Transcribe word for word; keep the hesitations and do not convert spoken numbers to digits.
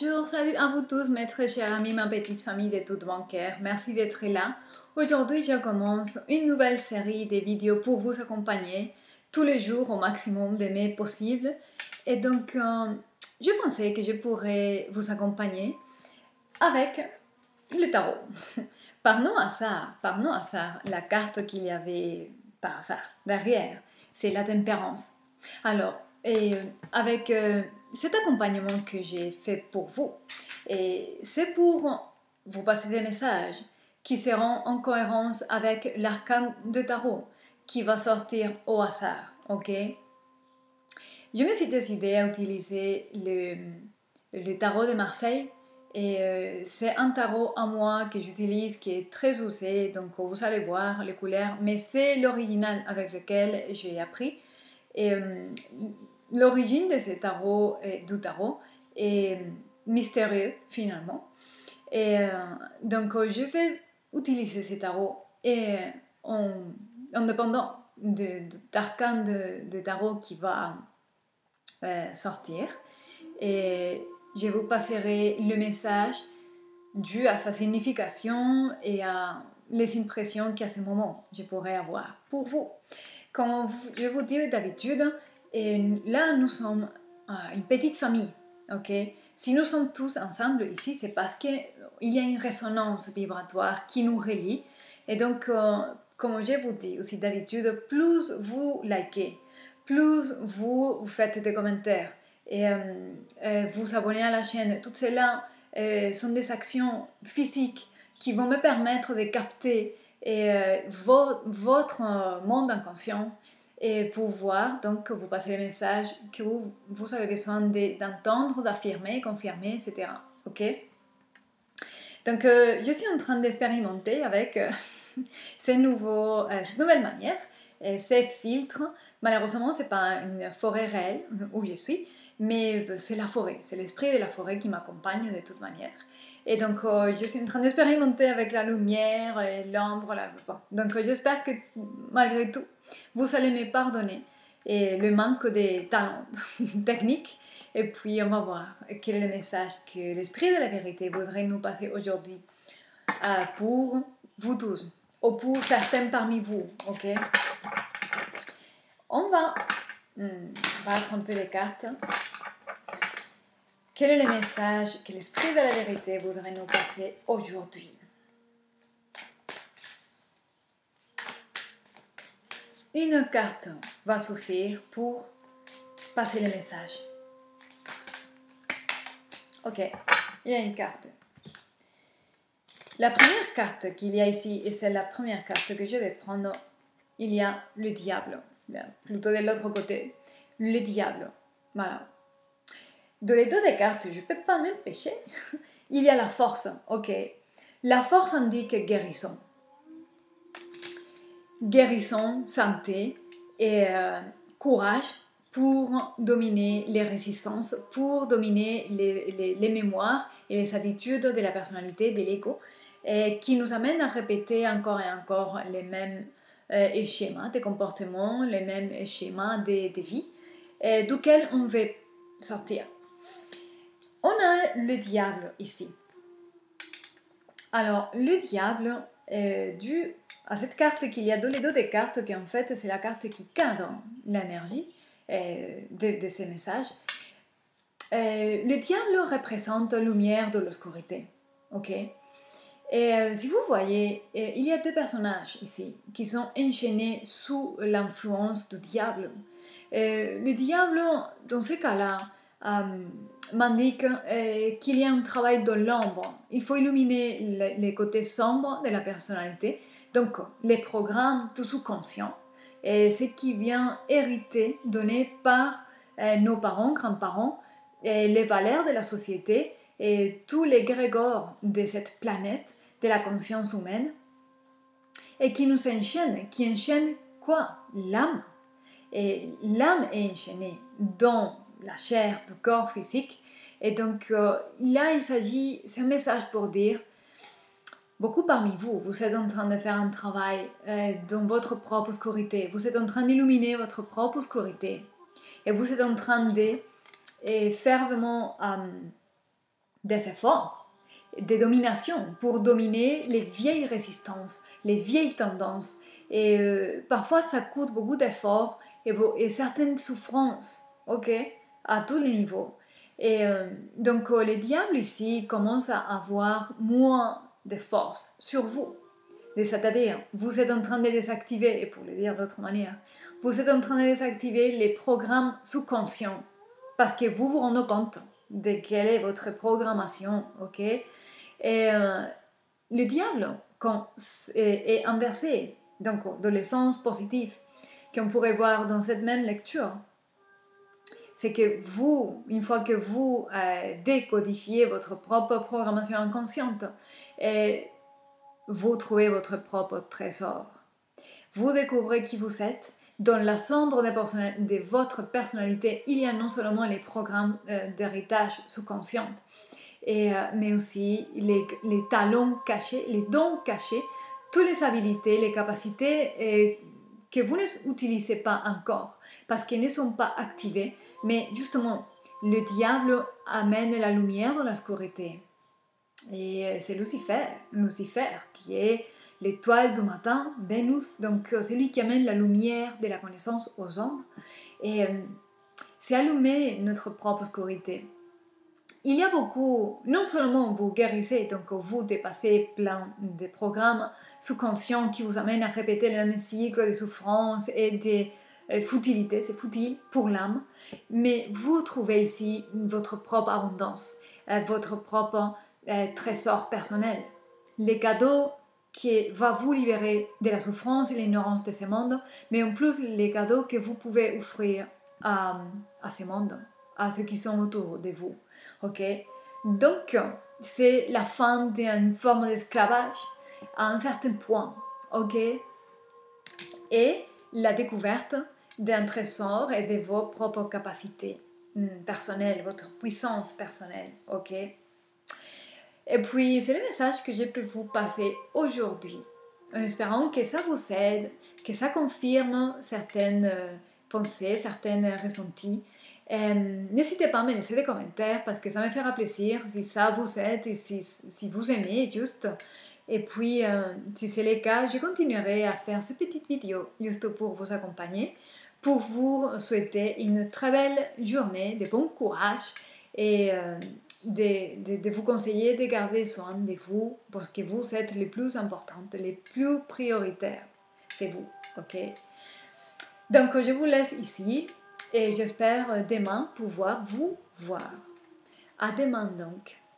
Bonjour, salut à vous tous, mes très chers amis, ma petite famille de toute bancaire. Merci d'être là. Aujourd'hui, je commence une nouvelle série de vidéos pour vous accompagner tous les jours au maximum de mes possibles. Et donc, euh, je pensais que je pourrais vous accompagner avec le tarot. Par non hasard, par non hasard, la carte qu'il y avait par hasard derrière, c'est la tempérance. Alors, et avec euh, cet accompagnement que j'ai fait pour vous, et c'est pour vous passer des messages qui seront en cohérence avec l'arcane de tarot qui va sortir au hasard, ok? Je me suis décidée à utiliser le, le tarot de Marseille. Et euh, c'est un tarot à moi que j'utilise qui est très usé, donc vous allez voir les couleurs, mais c'est l'original avec lequel j'ai appris. Et euh, l'origine de ce tarot, euh, du tarot est mystérieux finalement. Et euh, donc je vais utiliser ce tarot et en, en dépendant d'arcane de, de, de tarot qui va euh, sortir. Et je vous passerai le message dû à sa signification et à les impressions qu'à ce moment je pourrais avoir pour vous. Comme je vous dis d'habitude, là nous sommes une petite famille, ok? Si nous sommes tous ensemble ici, c'est parce qu'il y a une résonance vibratoire qui nous relie. Et donc, euh, comme je vous dis aussi d'habitude, plus vous likez, plus vous, vous faites des commentaires, et euh, euh, vous abonnez à la chaîne, tout cela euh, sont des actions physiques qui vont me permettre de capter et, euh, vo votre euh, monde inconscient et pouvoir donc vous passer les messages que vous, vous avez besoin d'entendre, d'affirmer, confirmer, et cetera. Ok? Donc euh, je suis en train d'expérimenter avec euh, ces nouveaux, euh, cette nouvelle manière, et ces filtres. Malheureusement, ce n'est pas une forêt réelle où je suis, mais c'est la forêt, c'est l'esprit de la forêt qui m'accompagne de toute manière. Et donc, euh, je suis en train d'expérimenter avec la lumière et l'ombre. La... Bon. Donc, euh, j'espère que malgré tout, vous allez me pardonner et le manque de talents techniques. Et puis, on va voir quel est le message que l'esprit de la vérité voudrait nous passer aujourd'hui euh, pour vous tous, ou pour certains parmi vous, ok? On va Hmm, battre un peu les cartes. Quel est le message que l'esprit de la vérité voudrait nous passer aujourd'hui? Une carte va suffire pour passer le message. Ok, il y a une carte. La première carte qu'il y a ici, et c'est la première carte que je vais prendre, il y a le diable. Plutôt de l'autre côté, le diable. Voilà. De les deux des cartes, je ne peux pas m'empêcher. Il y a la force, ok. La force indique guérison. Guérison, santé et euh, courage pour dominer les résistances, pour dominer les, les, les mémoires et les habitudes de la personnalité, de l'ego, qui nous amènent à répéter encore et encore les mêmes euh, schémas de comportement, les mêmes schémas de, de vie, euh, duquel on veut sortir. On a le diable ici. Alors, le diable est dû à cette carte qu'il y a dans les deux des cartes, qui en fait, c'est la carte qui cadre l'énergie euh, de, de ces messages. Euh, le diable représente la lumière de l'obscurité. Ok? Et euh, si vous voyez, euh, il y a deux personnages ici qui sont enchaînés sous l'influence du diable. Euh, le diable, dans ce cas-là, euh, m'indique euh, qu'il y a un travail de l'ombre. Il faut illuminer les, les côtés sombres de la personnalité, donc les programmes tout sous-conscients, et ce qui vient hériter, donné par euh, nos parents, grands-parents, et les valeurs de la société et tous les grégores de cette planète, de la conscience humaine, et qui nous enchaîne, qui enchaîne quoi? L'âme. Et l'âme est enchaînée dans la chair du corps physique. Et donc euh, là, il s'agit, c'est un message pour dire, beaucoup parmi vous, vous êtes en train de faire un travail euh, dans votre propre obscurité. Vous êtes en train d'illuminer votre propre obscurité. Et vous êtes en train de et faire vraiment... Euh, des efforts, des dominations pour dominer les vieilles résistances, les vieilles tendances. Et euh, parfois, ça coûte beaucoup d'efforts et, et certaines souffrances, ok, à tous les niveaux. Et euh, donc, euh, le diable ici commence à avoir moins de force sur vous. C'est-à-dire, vous êtes en train de désactiver, et pour le dire d'autre manière, vous êtes en train de désactiver les programmes sous-conscients parce que vous vous rendez compte de quelle est votre programmation, ok? Et euh, le diable quand, est, est inversé, donc dans le sens positif qu'on pourrait voir dans cette même lecture. C'est que vous, une fois que vous euh, décodifiez votre propre programmation inconsciente, et vous trouvez votre propre trésor. Vous découvrez qui vous êtes. Dans la sombre de, de votre personnalité, il y a non seulement les programmes euh, d'héritage sous-conscient, et, euh, mais aussi les, les talents cachés, les dons cachés, toutes les habilités, les capacités euh, que vous n'utilisez pas encore parce qu'elles ne sont pas activées, mais justement, le diable amène la lumière dans l'obscurité. Et c'est Lucifer, Lucifer qui est l'étoile du matin, Vénus, donc c'est lui qui amène la lumière de la connaissance aux hommes. Et euh, c'est allumer notre propre obscurité. Il y a beaucoup, non seulement vous guérissez, donc vous dépassez plein de programmes sous-conscients qui vous amènent à répéter le même cycle de souffrance et de futilité, c'est futile pour l'âme, mais vous trouvez ici votre propre abondance, votre propre euh, trésor personnel, les cadeaux qui va vous libérer de la souffrance et l'ignorance de ce monde, mais en plus les cadeaux que vous pouvez offrir à, à ce monde, à ceux qui sont autour de vous. Ok, donc c'est la fin d'une forme d'esclavage à un certain point, ok, et la découverte d'un trésor et de vos propres capacités personnelles, votre puissance personnelle, ok. Et puis c'est le message que je peux vous passer aujourd'hui, en espérant que ça vous aide, que ça confirme certaines pensées, certaines ressentis. Euh, N'hésitez pas à me laisser des commentaires parce que ça me fera plaisir si ça vous aide et si, si vous aimez juste. Et puis, euh, si c'est le cas, je continuerai à faire ces petites vidéos juste pour vous accompagner, pour vous souhaiter une très belle journée, de bon courage et euh, de, de, de vous conseiller de garder soin de vous parce que vous êtes les plus importantes, les plus prioritaires. C'est vous, ok? Donc, je vous laisse ici. Et j'espère demain pouvoir vous voir. À demain donc.